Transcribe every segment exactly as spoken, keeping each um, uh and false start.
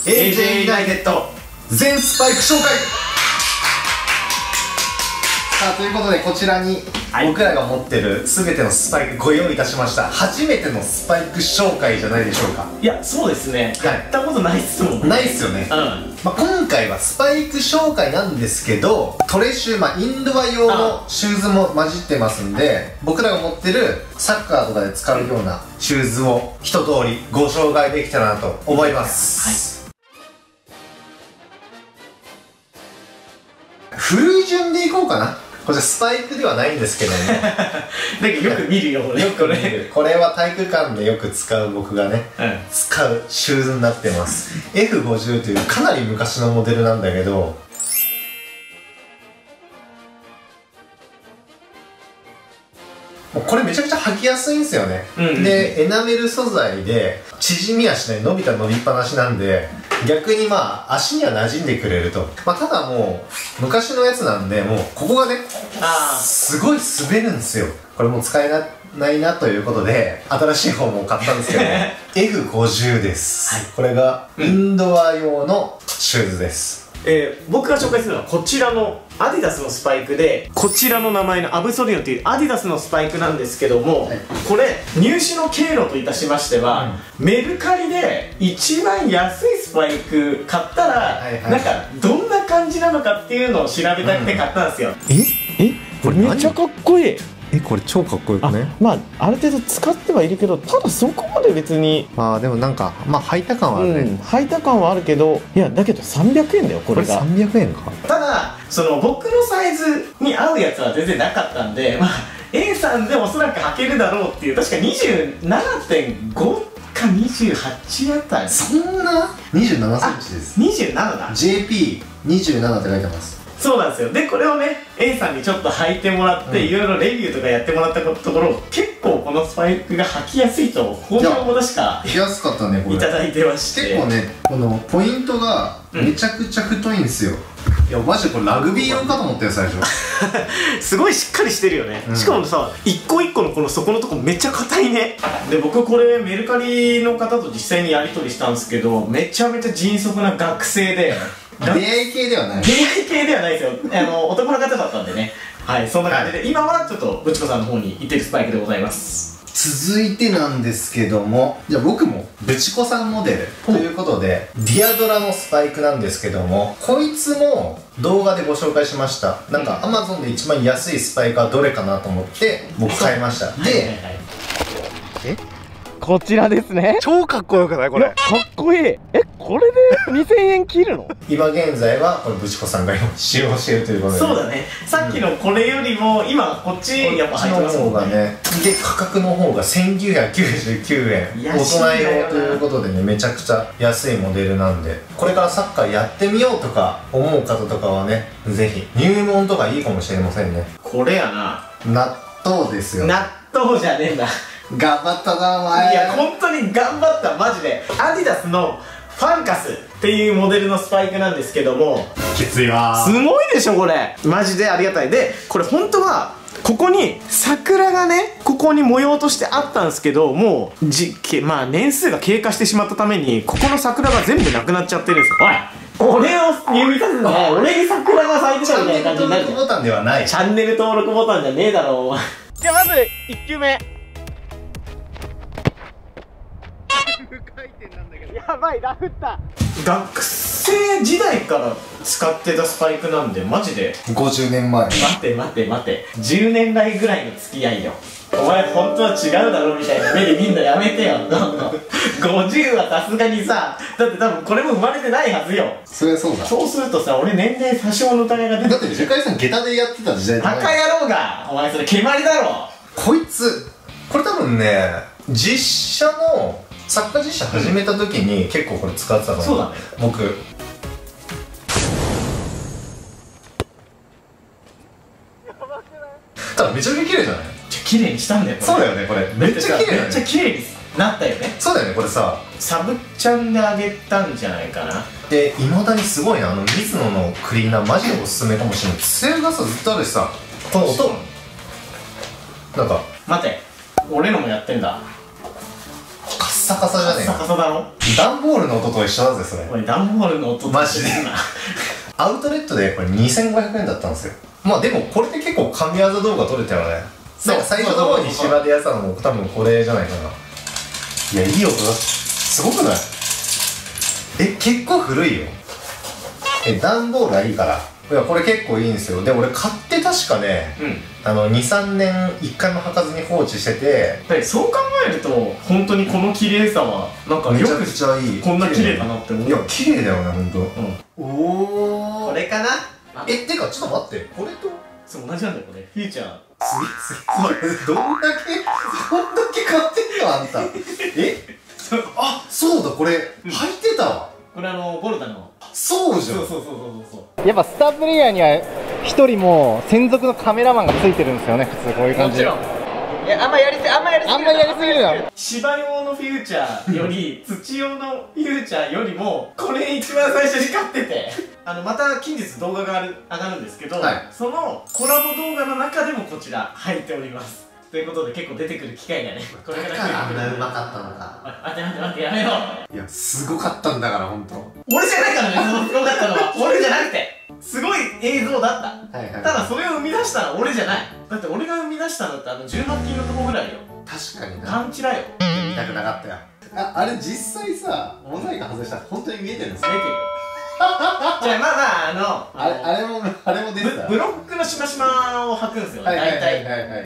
エージェー ユナイテッド全スパイク紹介。さあということで、こちらに僕らが持ってる全てのスパイクご用意いたしました。初めてのスパイク紹介じゃないでしょうか。 いや、そうですね、はい、やったことないっすもんね。 ないっすよね。うん、まあ今回はスパイク紹介なんですけど、トレシュー、まあ、インドア用のシューズも混じってますんで、僕らが持ってるサッカーとかで使うようなシューズを一通りご紹介できたらなと思います。はい、古い順でいこうかな。これスパイクではないんですけどもなんかよく見るよ、俺。 よく見る。これは体育館でよく使う僕がね、うん、使うシューズになってます。エフごじゅう というかなり昔のモデルなんだけど、もうこれめちゃくちゃ履きやすいんですよね。で、エナメル素材で縮みはしない、伸びた伸びっぱなしなんで、逆にまあ足には馴染んでくれると。まあただもう昔のやつなんで、もうここがねすごい滑るんですよ。これもう使えないなということで新しい方も買ったんですけどエフごじゅう です、はい、これがインドア用のシューズです。 えー、僕が紹介するのはこちらのアディダスのスパイクで、こちらの名前のアブソリオンというアディダスのスパイクなんですけども、はい、これ入手の経路といたしましては、うん、メルカリで一番安いスパイク買ったらなんかどんな感じなのかっていうのを調べたくて買ったんですよ。 うん、ええこれめっちゃかっこいい。 え、これ超かっこよくね。 まあある程度使ってはいるけど、ただそこまで別に、 まあでもなんかまあ履いた感はあるね、うん、 履いた感はあるけど、いやだけどさんびゃくえんだよこれが。 これさんびゃくえんか。 ただその僕のサイズに合うやつは全然なかったんで、まあ A さんでおそらく履けるだろうっていう、確か にじゅうななてんご かにじゅうはちあたり。 そんな にじゅうななセンチです。 にじゅうななだ。 ジェーピーにじゅうなな って書いてます。 そうなんですよ。でこれをね A さんにちょっと履いてもらっていろいろレビューとかやってもらったところ、結構このスパイクが履きやすいと好評も確か履きやすかったねこれ。 いただいてまして、 結構ねこのポイントがめちゃくちゃ太いんですよ。いやマジでこれラグビー用かと思ったよ最初すごいしっかりしてるよね、うん、しかもさ一個一個のこの底のとこめっちゃ硬いね。で僕これメルカリの方と実際にやり取りしたんですけど、めちゃめちゃ迅速な学生で出会い系ではない。 出会い系ではないですよ。あの男の方だったんでね。はい、そんな感じで、はい、今はちょっとぶちこさんの方に行ってるスパイクでございます。 続いてなんですけども、じゃあ僕もぶちこさんモデルということでディアドラのスパイクなんですけども、こいつも動画でご紹介しました。なんか アマゾン で一番安いスパイクはどれかなと思って僕買いました。で、 えこちらですね。 超かっこよくないこれ。かっこいい。えこれでにせんえん切るの？ 今現在はこれぶちこさんが使用しているということで、 そうだね。さっきのこれよりも今こっちやっぱ入ってますもんね。 で価格の方がせんきゅうひゃくきゅうじゅうきゅうえん、大人用ということでね、めちゃくちゃ安いモデルなんで、これからサッカーやってみようとか思う方とかはね、ぜひ入門とかいいかもしれませんね。 これやな、 納豆ですよ。 納豆じゃねえんだ。 頑張ったなお前。 いや本当に頑張った、マジで。アディダスのファンカスっていうモデルのスパイクなんですけども、 きついわ。 すごいでしょこれ。マジでありがたい。でこれ本当はここに桜がね、ここに模様としてあったんですけど、もうじけまあ年数が経過してしまったためにここの桜が全部なくなっちゃってるんですよ。おい、俺を指さすのは俺に桜が咲いてたみたいな感じになる。 チャンネル登録ボタンではない。 チャンネル登録ボタンじゃねえだろお前。じゃあまずいっきゅうめ。やばい、ラフった。学生時代から使ってたスパイクなんでマジでごじゅうねんまえ。 待って待って待って、じゅうねん来ぐらいの付き合いよ。お前本当は違うだろみたいな目で見んのやめてよ。ごじゅうはさすがにさ、だって多分これも生まれてないはずよ。 そりゃそうだ。 そうするとさ、俺年齢詐称の疑いが出て。 だって樹海さん下駄でやってた時代だね。 バカ野郎が、お前それ蹴鞠だろ。こいつこれ多分ね、実写のサッカー実写始めた時に結構これ使ってたの。 そうだね。 僕ただめちゃくちゃ綺麗じゃない？ 綺麗にしたんだよ。 そうだよね、これめっちゃ綺麗。 めっちゃ綺麗になったよね。 そうだよね。これさサブちゃんであげたんじゃないかな。 でいまだにすごいな、あのミズノのクリーナーマジでおすすめかもしれない。艶がさずっとあるしさ、この音なんか待て、俺のもやってんだ。 カッサカサじゃねえカッサカサだろ。 段ボールの音と一緒だぜそれ。 おい、段ボールの音とマジでアウトレットでこれにせんごひゃくえんだったんですよ。まあでもこれで結構神業動画撮れたよね。なんか最初の方に芝でやったのも多分これじゃないかな。いや、いい音だ。すごくない？え、結構古いよ。え、段ボールがいいから。いや、これ結構いいんですよ。で、俺買って確かね、うん、あの、に、さんねんいっかいも履かずに放置してて。 はい、そう考えると、本当にこの綺麗さは、なんかよくめちゃくちゃいい。 こんな綺麗だなって思う。 いや、綺麗だよね、ほんと。 うん、 おー。 これかな。 え、てか、ちょっと待って。これと、 そう、同じなんだよ、これ。フューチャー。 次、次。どんだけ、どんだけ買ってんのあんた。えあ、そうだ、これ、履いてたわ。 これあの、ボルダの。 そうじゃん。 そうそうそうそうそう。 やっぱスタープレイヤーには一人も専属のカメラマンがついてるんですよね、普通こういう感じで。 もちろん。いや、あんまやりすぎ、あんまやりすぎあんまやりすぎるな。 芝用のフューチャーより土用のフューチャーよりもこれ一番最初に買っててあのまた近日動画がある上がるんですけど、はい、そのコラボ動画の中でもこちら入っております。ということで結構出てくる機会がね、これから来る。 あんなうまかったのか。 待って待って待ってやめろ。 いや、すごかったんだからほんと。 俺じゃないからね、そのすごかったのは俺じゃなくてすごい映像だった。はいはい、ただそれを生み出したのは俺じゃない。だって俺が生み出したのってあのじゅうはちきんのとこぐらいよ。確かにな。パンチラよ。 見たくなかったよ。あ、あれ実際さ、モザイク外したら本当に見えてるんですよ。 見えてるよ。じゃあまあまああのあれあれもあれも出てた。 ブロックのしましまを履くんですよね。大体。あれは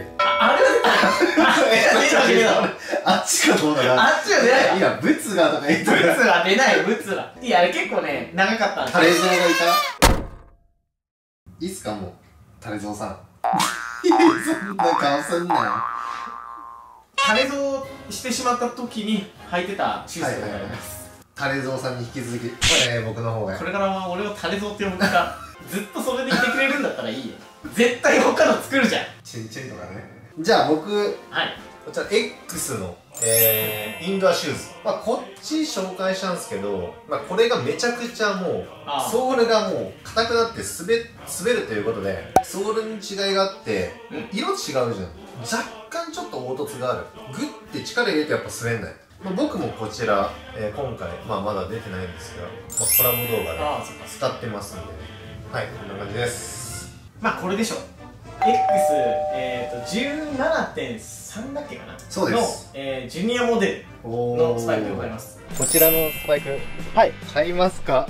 出ない。 あっちかどうだな。 あっちは出ない。 いや、ブツがとか言ってた。 ブツは出ない、ブツは。いや、あれ結構ね、長かったんですよ。 タレゾウがいた。いいっすかもう、タレゾウさん。そんな顔すんなよ。 タレゾウしてしまった時に履いてたシューズでございます。 タレゾウさんに引き続き、えー、僕の方がこれからは俺をタレゾウって呼ぶからずっとそれでいてくれるんだったらいいよ。絶対他の作るじゃん。 チンチンとかね。じゃあ僕、はい、こちら X の、えー、インドアシューズ、まあ、こっち紹介したんですけど、まあ、これがめちゃくちゃもうソールがもう硬くなって滑滑るということでソールに違いがあって、うん、色違うじゃん。若干ちょっと凹凸がある。グッて力入れてやっぱ滑んない。まあ、僕もこちら、えー、今回、まあ、まだ出てないんですが、まあ、コラボ動画で使ってますんで、ね、はい、こんな感じです。 まあこれでしょ。 X、えー、と じゅうななてんさん だっけかな。 そうです。 の、えー、ジュニアモデルのスパイクでございます。 こちらのスパイク、はい、買いますか？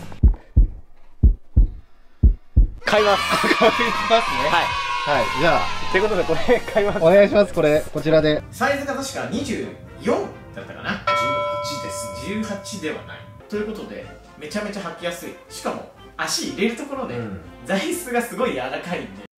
買います。買いますね。はいはい、じゃあということでこれ買います。お願いします。これこちらでサイズが確かにじゅうよんだったかな。 じゅうはちですね。 じゅうはちではないということでめちゃめちゃ履きやすい。しかも足入れるところで、うん、座椅子がすごい柔らかいんで、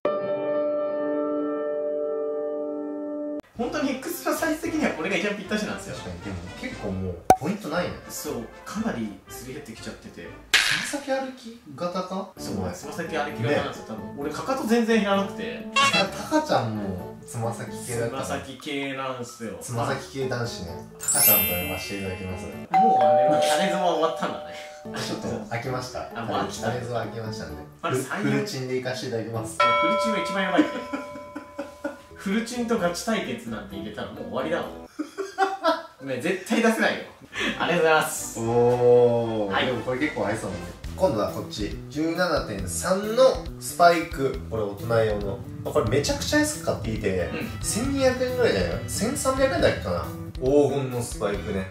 本当に X のサイズ的にはこれが一番ぴったしなんですよ。 確かに。でも結構もうポイントないね。そう、 かなりすり減ってきちゃってて、 つま先歩き型か。 そう、つま先歩き型なんですよ。多分俺かかと全然減らなくて。 タカちゃんもつま先系だった。 つま先系なんですよ。 つま先系男子ね。タカちゃんと呼ばせていただきます。 もうあれはタレゾは終わったんだね。 ちょっと飽きました。 あ、もう飽きた。 タレゾは飽きましたんで。フルチンで行かせていただきます。 フルチンは一番やばいって。フルチンとガチ対決なんて入れたらもう終わりだわ。ね、絶対出せないよ。ありがとうございます。 おお、はい、でもこれ結構合いそうなんで。今度はこっち じゅうななてんさん のスパイク。これ大人用の、これめちゃくちゃ安く買っていて、うん、せんにひゃくえんぐらいじゃないかな。せんさんびゃくえんだっけかな。黄金のスパイクね。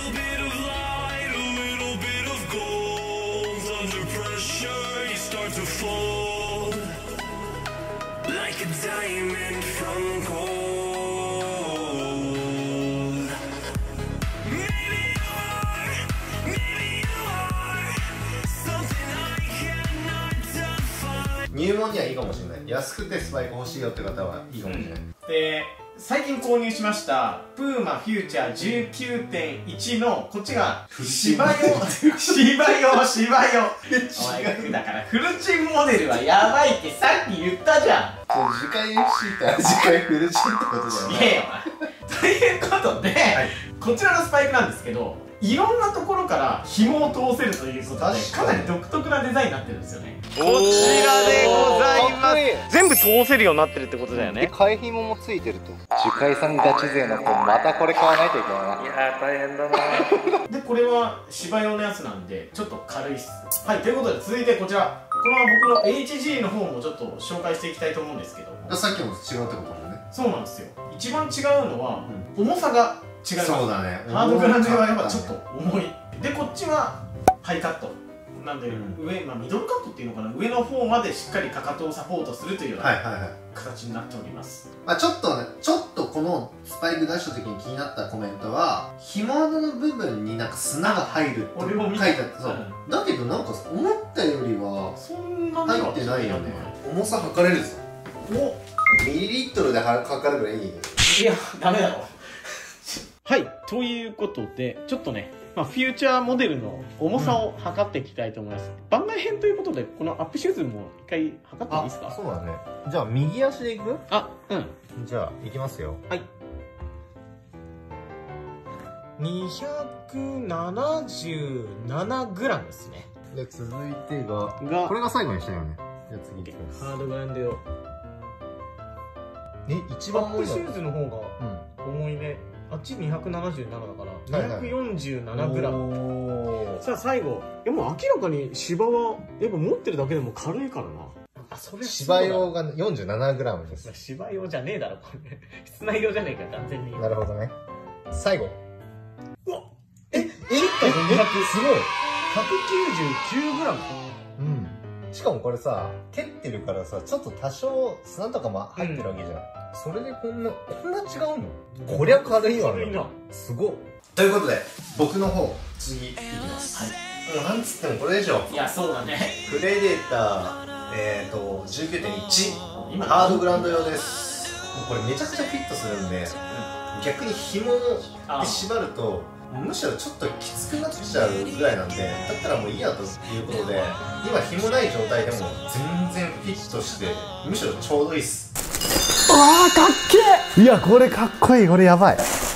入門にはいいかもしれない。安くてスパイク欲しいよって方はいいかもしれない。うん、 で、最近購入しましたプーマフューチャー じゅうきゅうてんいち のこっちが芝用芝用芝用お前だからフルチンモデルはやばいってさっき言ったじゃん。 次回 エフシー ってあれ次回フルチンってことじゃない。 いやいやということで、はい、こちらのスパイクなんですけど、 いろんなところから紐を通せるということでかなり独特なデザインになってるんですよね。こちらでございます。全部通せるようになってるってことだよね。 替え紐もついてると。樹海さんガチ勢の子またこれ買わないといけないな。 いやー大変だなでこれは芝用のやつなんでちょっと軽いっす。はい、ということで続いてこちら、これは僕の エイチジー の方もちょっと紹介していきたいと思うんですけど、 さっきも違うってことだね。 そうなんですよ。一番違うのは、うん、重さが違います。 そうだね。 ハードグランドはやっぱちょっと重い。でこっちはハイカットなんで、うん、上、まあ、ミドルカットっていうのかな、上の方までしっかりかかとをサポートするというような形になっております。まあちょっとね、ちょっとこのスパイク出した時に気になったコメントは、紐の部分になんか砂が入るって書いてあって、そう、うん、だけどなんか思ったよりは入ってないよね。重さ測れるぞ。おミリリットルで測るぐらいいいね。 いやダメだろはい、ということでちょっとね、まあ、フューチャーモデルの重さを測っていきたいと思います。うん、番外編ということでこのアップシューズも一回測ってもいいですか？ そうだね。じゃあ右足でいく？ あ、うん。 じゃあいきますよ。 はい。にひゃくななじゅうななグラム ですね。 で続いてががこれが最後にしたよね。じゃあ次いきます。 ハードグランド用。 え、一番重い。 アップシューズの方が重いね。あっちにひゃくななじゅうななだからにひゃくよんじゅうななグラム。さあ最後、いやもう明らかに芝はやっぱ持ってるだけでも軽いからな。 あ、それ芝用が よんじゅうななグラム です。 芝用じゃねえだろこれ。室内用じゃねえか完全に。 なるほどね。最後。 うわえええすごい ひゃくきゅうじゅうきゅうグラム。 うん。しかもこれさ、蹴ってるからさ、ちょっと多少砂とかも入ってるわけじゃん。うん、それでこんな、こんな違うの？こりゃ軽いわ。 軽いな。 すごい。 ということで、僕の方、次いきます。はい。もうなんつってもこれでしょ。 いや、そうだね。 プレデター、えーと、じゅうきゅうてんいち。ハードグラウンド用です。もうこれめちゃくちゃフィットするんで、うん、逆に紐で縛ると、むしろちょっときつくなっちゃうぐらいなんで、だったらもういいやということで、今紐ない状態でも全然フィットして、むしろちょうどいいっす。 わーかっけえ。いやこれかっこいい。これやばい。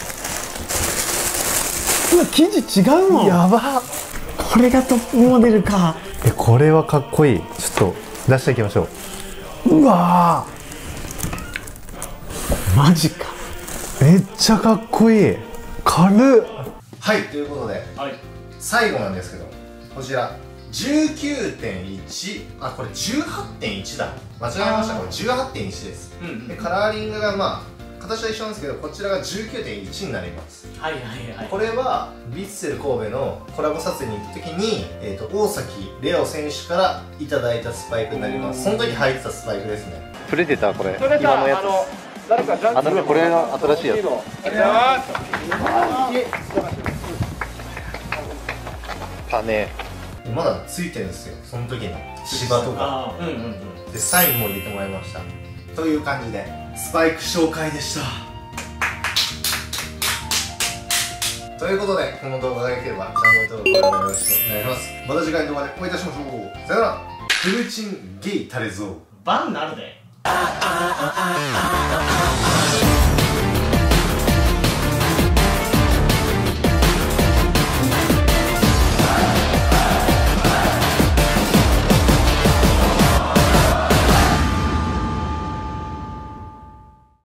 うわ生地違うもん。 やば。 これがトップモデルか。 えこれはかっこいい。ちょっと出していきましょう。うわーマジか。 めっちゃかっこいい。軽っ。 はい、ということで、はい、最後なんですけど、こちら じゅうきゅうてんいち、あ、これ じゅうはちてんいち だ、間違えました。これ じゅうはちてんいち です。うんうん、でカラーリングがまあ形は一緒なんですけど、こちらが じゅうきゅうてんいち になります。はいはいはい。これはヴィッセル神戸のコラボ撮影に行った時に、えー、と大崎レオ選手からいただいたスパイクになります。その時履いてたスパイクですね。 プレデター、これ今のやつ。誰かジャンプ、あ、これが新しいやつ。ありがとうございます。種まだついてるんですよ、その時の芝とかでサインも入れてもらいました。という感じでスパイク紹介でした。ということで、この動画が良ければチャンネル登録よろしくお願いします。また次回の動画でお会いいたしましょう。さよなら。フルチンゲイタレゾーバンなるで。ああああああ